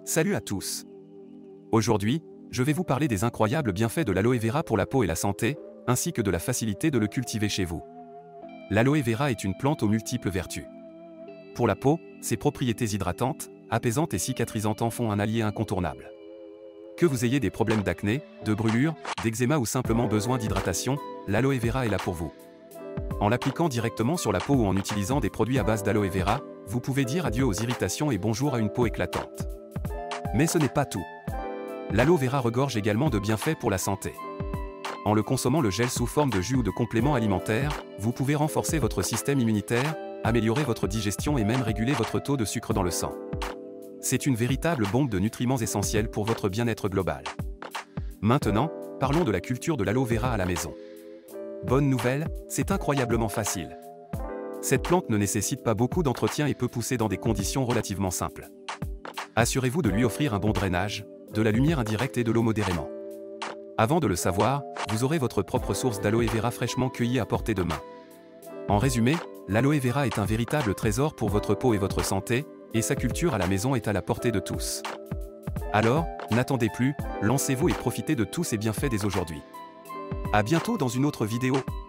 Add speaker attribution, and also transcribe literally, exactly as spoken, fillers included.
Speaker 1: Salut à tous. Aujourd'hui, je vais vous parler des incroyables bienfaits de l'aloe vera pour la peau et la santé, ainsi que de la facilité de le cultiver chez vous. L'aloe vera est une plante aux multiples vertus. Pour la peau, ses propriétés hydratantes, apaisantes et cicatrisantes en font un allié incontournable. Que vous ayez des problèmes d'acné, de brûlure, d'eczéma ou simplement besoin d'hydratation, l'aloe vera est là pour vous. En l'appliquant directement sur la peau ou en utilisant des produits à base d'aloe vera, vous pouvez dire adieu aux irritations et bonjour à une peau éclatante. Mais ce n'est pas tout. L'aloe vera regorge également de bienfaits pour la santé. En le consommant le gel sous forme de jus ou de complément alimentaire, vous pouvez renforcer votre système immunitaire, améliorer votre digestion et même réguler votre taux de sucre dans le sang. C'est une véritable bombe de nutriments essentiels pour votre bien-être global. Maintenant, parlons de la culture de l'aloe vera à la maison. Bonne nouvelle, c'est incroyablement facile. Cette plante ne nécessite pas beaucoup d'entretien et peut pousser dans des conditions relativement simples. Assurez-vous de lui offrir un bon drainage, de la lumière indirecte et de l'eau modérément. Avant de le savoir, vous aurez votre propre source d'aloe vera fraîchement cueillie à portée de main. En résumé, l'aloe vera est un véritable trésor pour votre peau et votre santé, et sa culture à la maison est à la portée de tous. Alors, n'attendez plus, lancez-vous et profitez de tous ces bienfaits dès aujourd'hui. À bientôt dans une autre vidéo.